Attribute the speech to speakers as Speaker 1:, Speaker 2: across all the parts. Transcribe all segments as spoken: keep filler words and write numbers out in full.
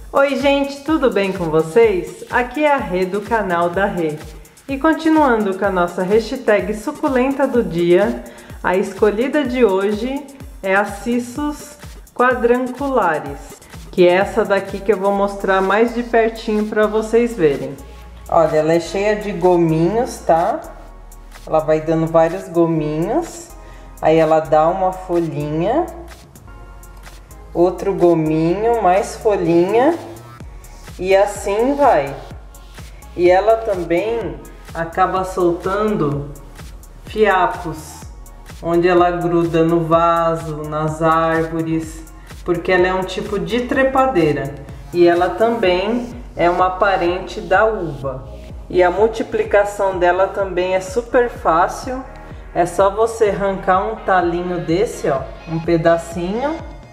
Speaker 1: Oi gente, tudo bem com vocês? Aqui é a Rê do canal da Rê. E continuando com a nossa hashtag suculenta do dia, a escolhida de hoje é a Cissus quadrangulares, que é essa daqui que eu vou mostrar mais de pertinho para vocês verem. Olha, ela é cheia de gominhos, tá? Ela vai dando vários gominhos, aí ela dá uma folhinha, outro gominho, mais folhinha e assim vai. E ela também acaba soltando fiapos, onde ela gruda no vaso, nas árvores, porque ela é um tipo de trepadeira e ela também é uma parente da uva. E a multiplicação dela também é super fácil, é só você arrancar um talinho desse, ó, um pedacinho,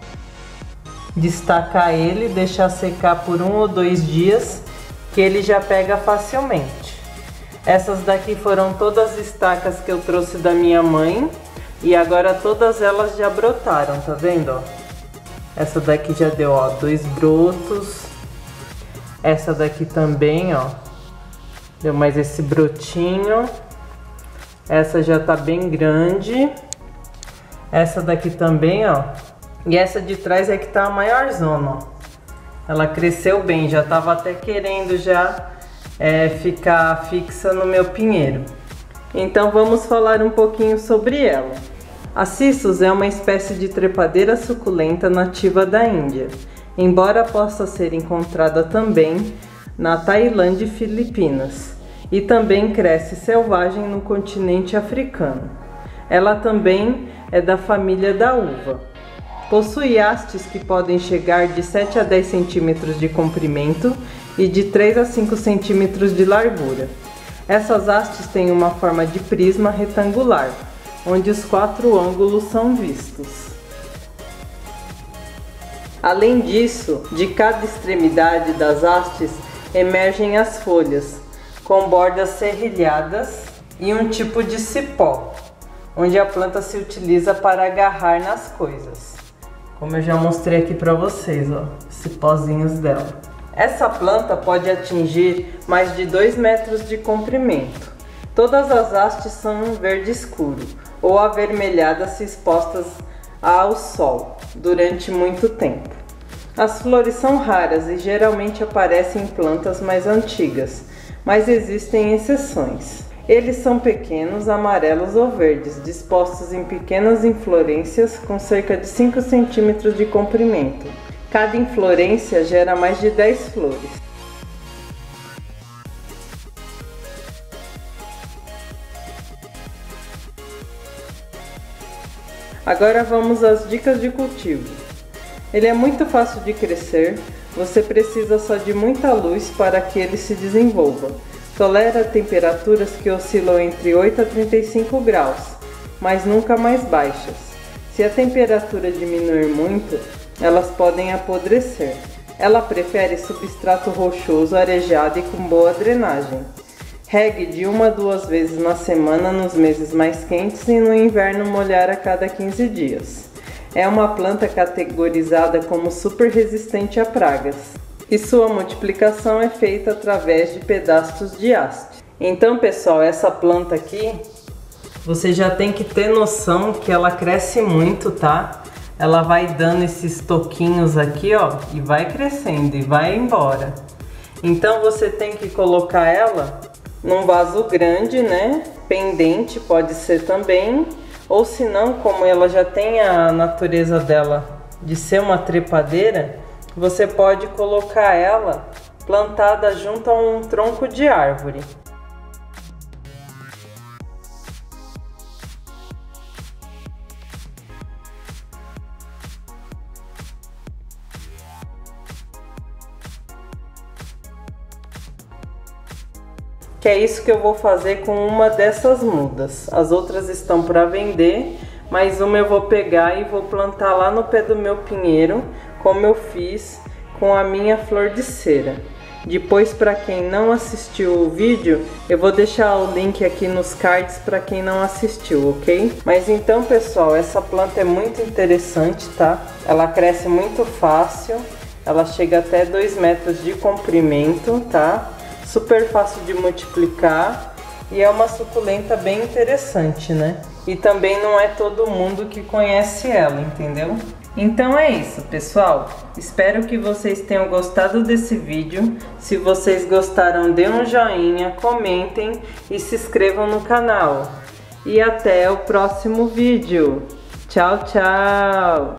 Speaker 1: destacar ele, deixar secar por um ou dois dias, que ele já pega facilmente. Essas daqui foram todas as estacas que eu trouxe da minha mãe e agora todas elas já brotaram, tá vendo, ó? Essa daqui já deu, ó, dois brotos. Essa daqui também, ó, deu mais esse brotinho. Essa já tá bem grande. Essa daqui também, ó. E essa de trás é que tá a maior zona, ó. Ela cresceu bem, já tava até querendo já é, ficar fixa no meu pinheiro. Então vamos falar um pouquinho sobre ela. A Cissus é uma espécie de trepadeira suculenta nativa da Índia, embora possa ser encontrada também na Tailândia e Filipinas, e também cresce selvagem no continente africano. Ela também é da família da uva. Possui hastes que podem chegar de sete a dez centímetros de comprimento e de três a cinco centímetros de largura. Essas hastes têm uma forma de prisma retangular, onde os quatro ângulos são vistos. Além disso, de cada extremidade das hastes emergem as folhas, com bordas serrilhadas e um tipo de cipó, onde a planta se utiliza para agarrar nas coisas. Como eu já mostrei aqui para vocês, ó, os cipózinhos dela. Essa planta pode atingir mais de dois metros de comprimento. Todas as hastes são verde escuro ou avermelhadas se expostas ao sol durante muito tempo. As flores são raras e geralmente aparecem em plantas mais antigas, mas existem exceções. Eles são pequenos, amarelos ou verdes, dispostos em pequenas inflorescências com cerca de cinco centímetros de comprimento. Cada inflorescência gera mais de dez flores. Agora vamos às dicas de cultivo. Ele é muito fácil de crescer, você precisa só de muita luz para que ele se desenvolva. Tolera temperaturas que oscilam entre oito a trinta e cinco graus, mas nunca mais baixas. Se a temperatura diminuir muito, elas podem apodrecer. Ela prefere substrato rochoso, arejado e com boa drenagem. Regue de uma a duas vezes na semana nos meses mais quentes e no inverno molhar a cada quinze dias. É uma planta categorizada como super resistente a pragas. E sua multiplicação é feita através de pedaços de haste. Então, pessoal, essa planta aqui, você já tem que ter noção que ela cresce muito, tá? Ela vai dando esses toquinhos aqui, ó, e vai crescendo e vai embora. Então, você tem que colocar ela num vaso grande, né? Pendente pode ser também, ou se não, como ela já tem a natureza dela de ser uma trepadeira, você pode colocar ela plantada junto a um tronco de árvore. Que é isso que eu vou fazer com uma dessas mudas. As outras estão para vender, mas uma eu vou pegar e vou plantar lá no pé do meu pinheiro, como eu fiz com a minha flor de cera. Depois, para quem não assistiu o vídeo, eu vou deixar o link aqui nos cards para quem não assistiu, ok? Mas então, pessoal, essa planta é muito interessante, tá? Ela cresce muito fácil Ela chega até dois metros de comprimento, tá? Super fácil de multiplicar e é uma suculenta bem interessante, né? E também não é todo mundo que conhece ela, entendeu? Então é isso, pessoal. Espero que vocês tenham gostado desse vídeo. Se vocês gostaram, dê um joinha, comentem e se inscrevam no canal. E até o próximo vídeo. Tchau, tchau!